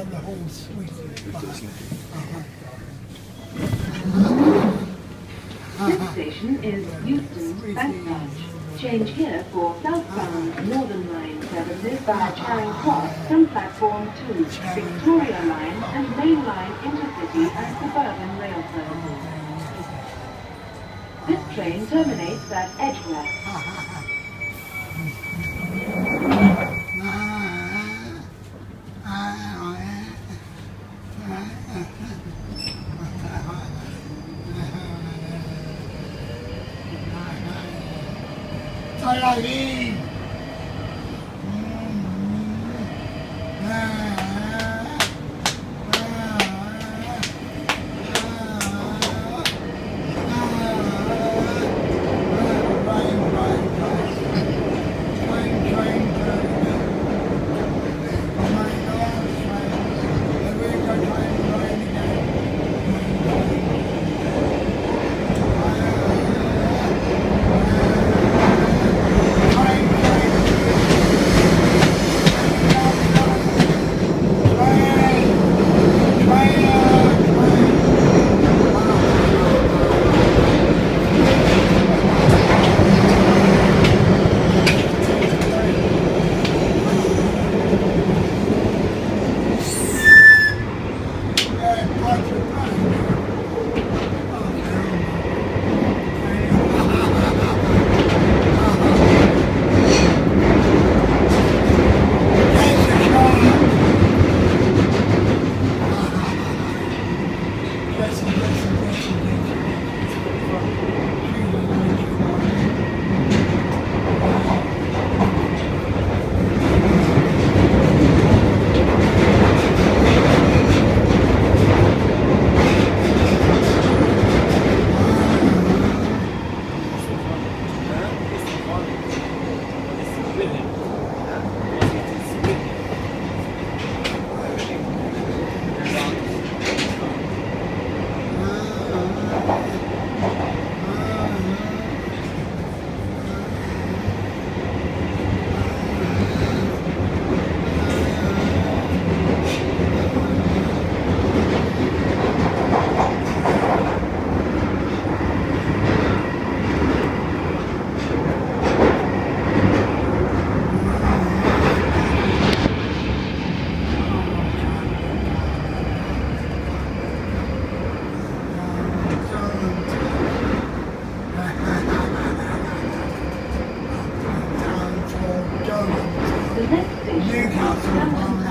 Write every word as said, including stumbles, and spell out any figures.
then the whole suite is This station is Euston Banknote. Change here for southbound Northern Line services via Charing Cross from platform two, Victoria Line and Main Line intercity and suburban rail services. This train terminates at Edgware. Sorry. The next station is